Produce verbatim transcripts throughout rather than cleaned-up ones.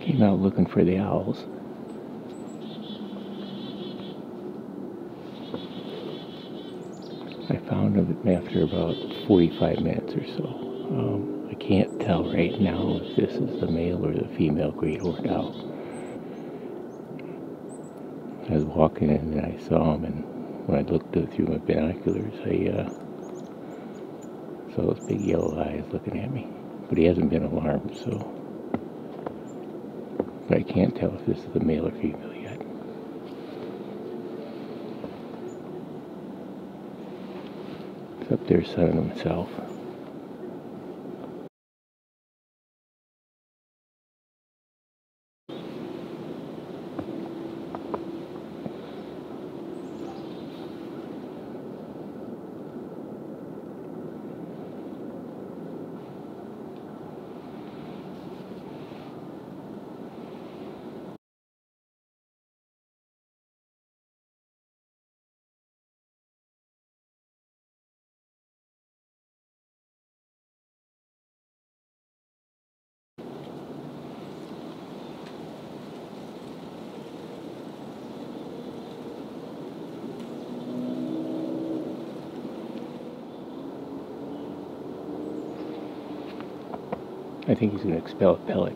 Came out looking for the owls. I found them after about forty-five minutes or so. Um, I can't tell right now if this is the male or the female great horned owl. I was walking in and I saw him, and when I looked through my binoculars, I uh, saw those big yellow eyes looking at me. But he hasn't been alarmed, so but I can't tell if this is the male or female yet. He's up there sunning himself. I think he's going to expel a pellet.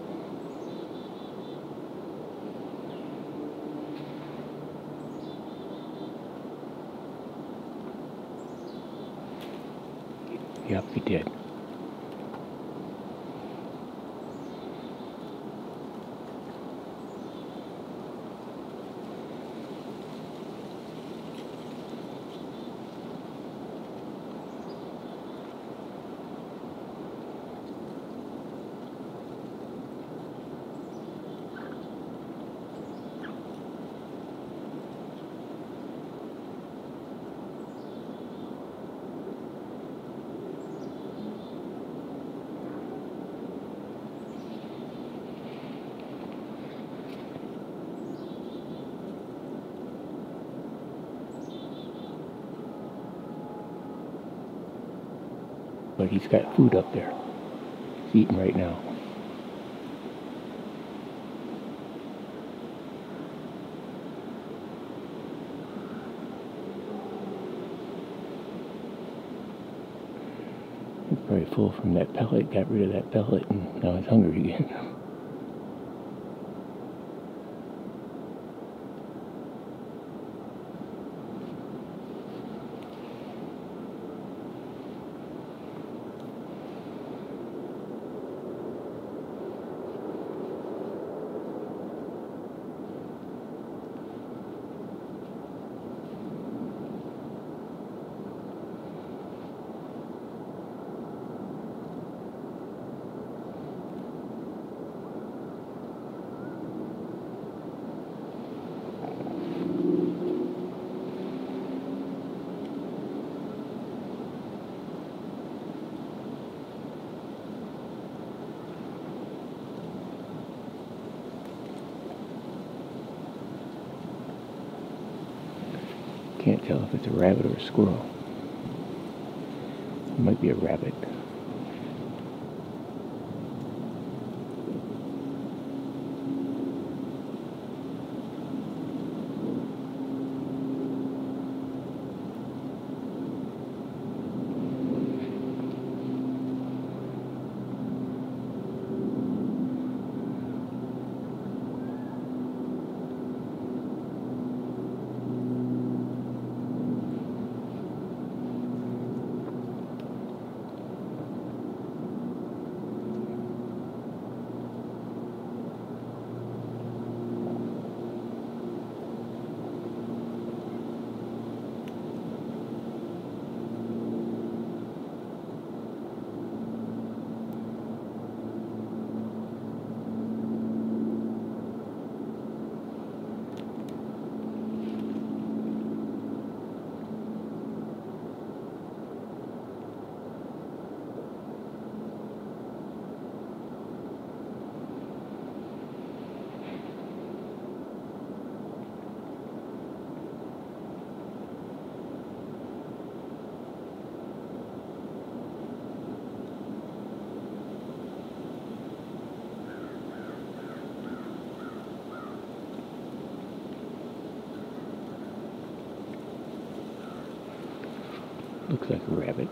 Yep, he did. But he's got food up there. He's eating right now. He's probably full from that pellet, got rid of that pellet, and now he's hungry again. Can't tell if it's a rabbit or a squirrel. It might be a rabbit. Looks like a rabbit.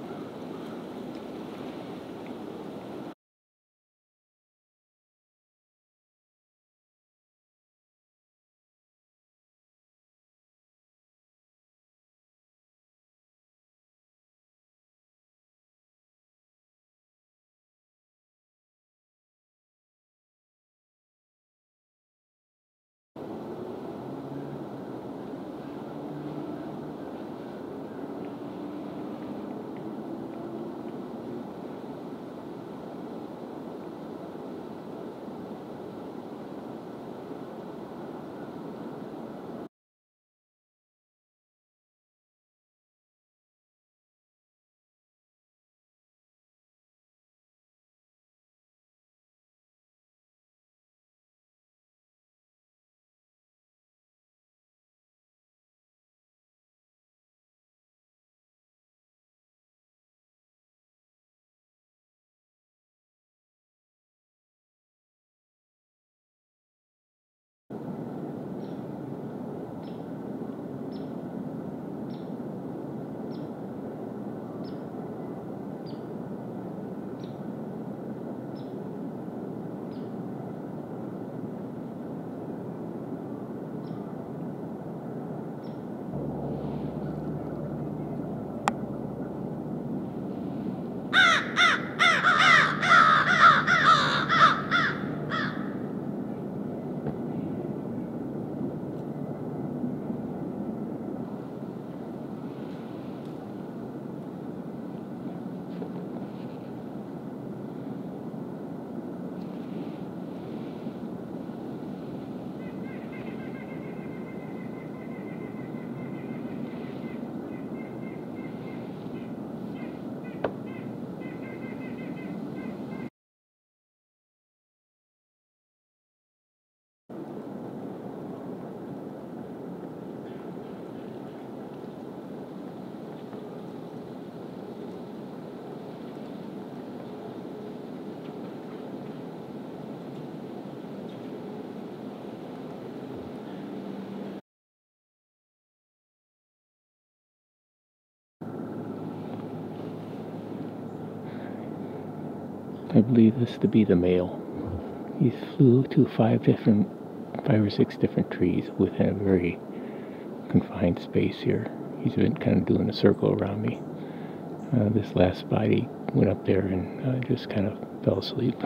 I believe this to be the male. He flew to five different, five or six different trees within a very confined space here. He's been kind of doing a circle around me. Uh, this last spot, he went up there and uh, just kind of fell asleep.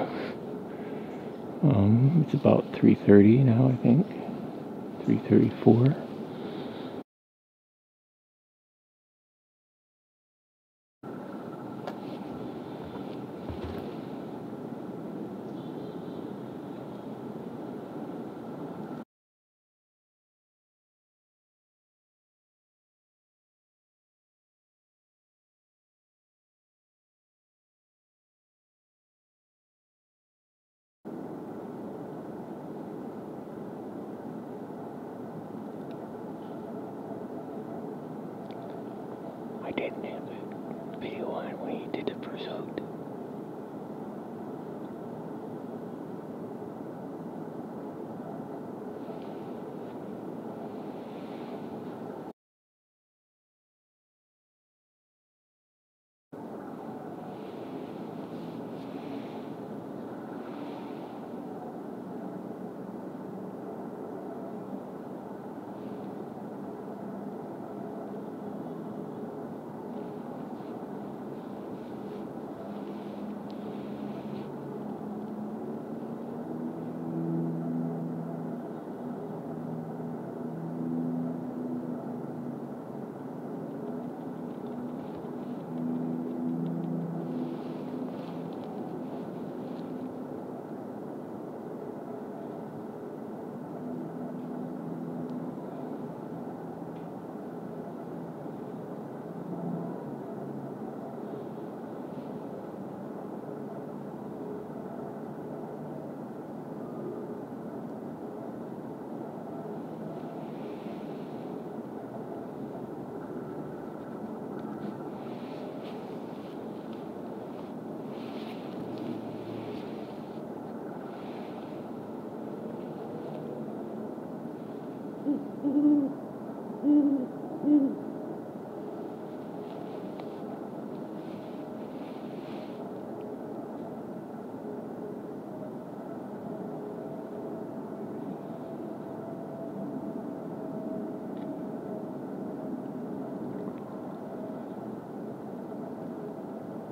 Um, it's about three thirty now, I think. three thirty-four. I didn't have the video on when he did the first hoot.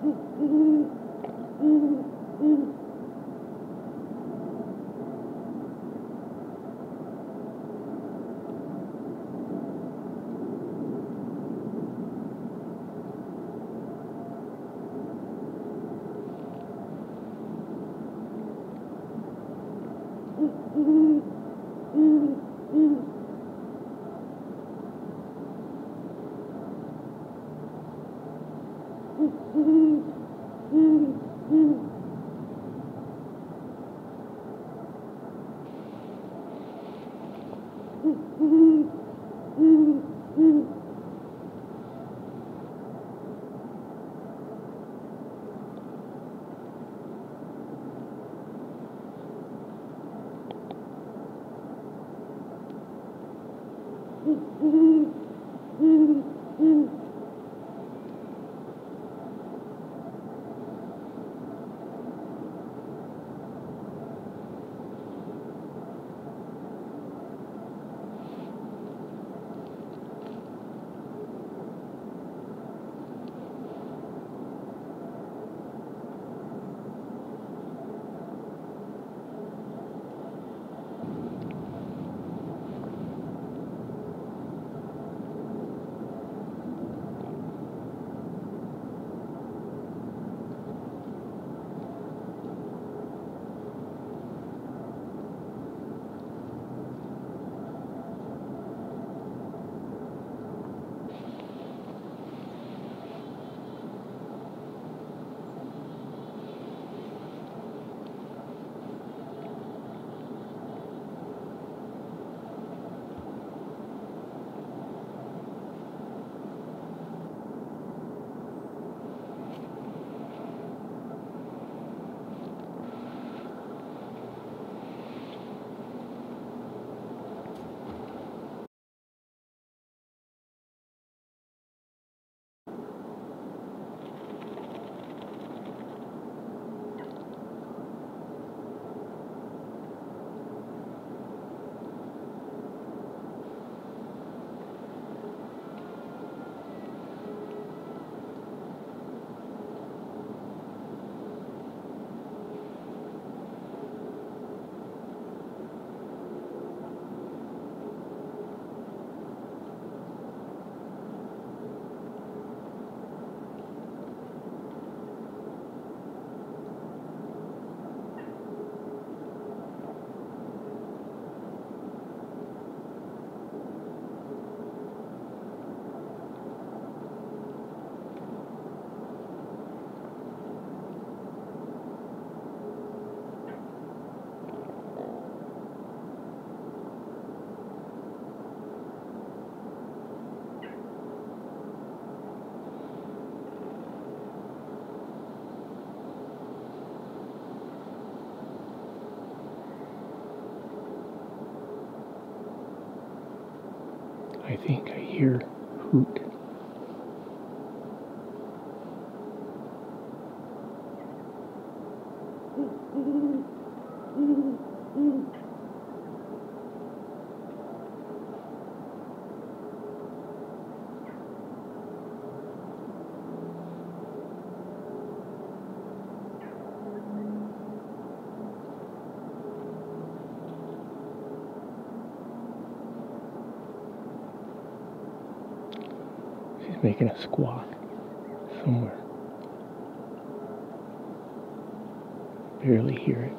I think I hear Hoot. She's making a squawk somewhere. Barely hear it.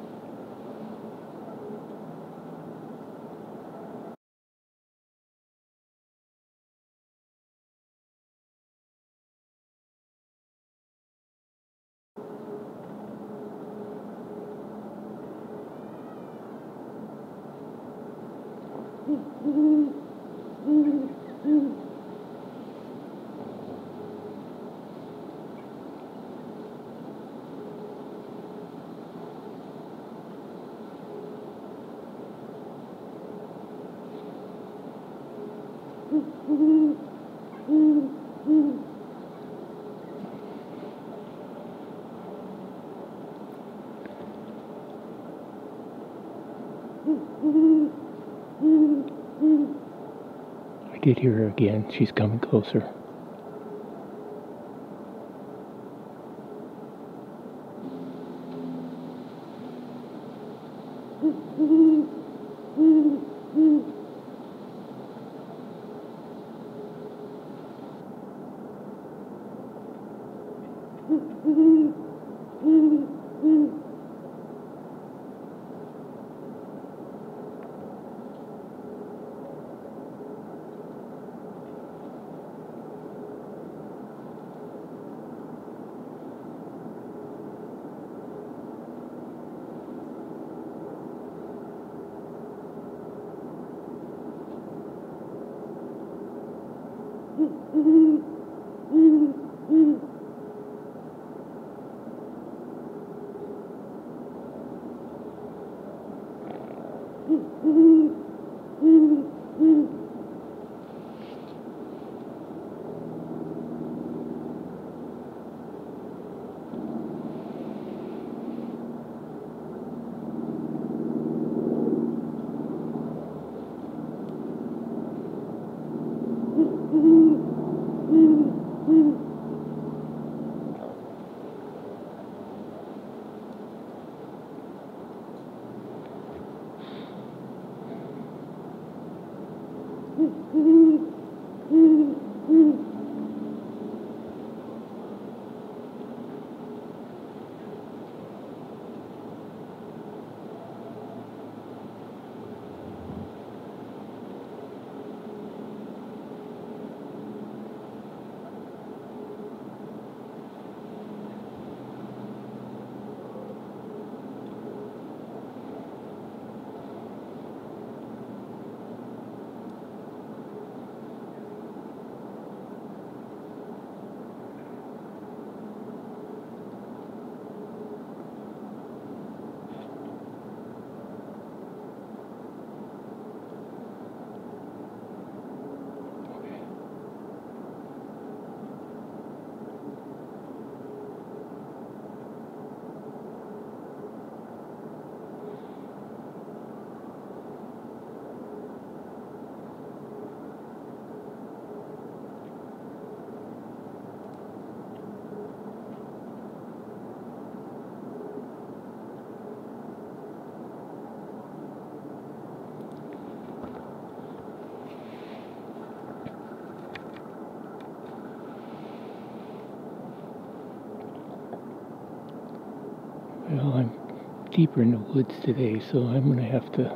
I did hear her again. She's coming closer. Well, I'm deeper in the woods today, so I'm going to have to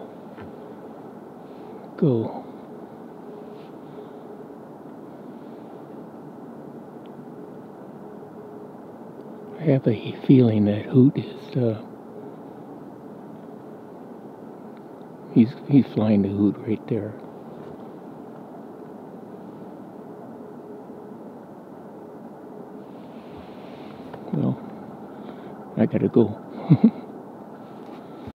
go. I have a feeling that Hoot is, uh, he's, he's flying the Hoot right there. Well, I gotta go.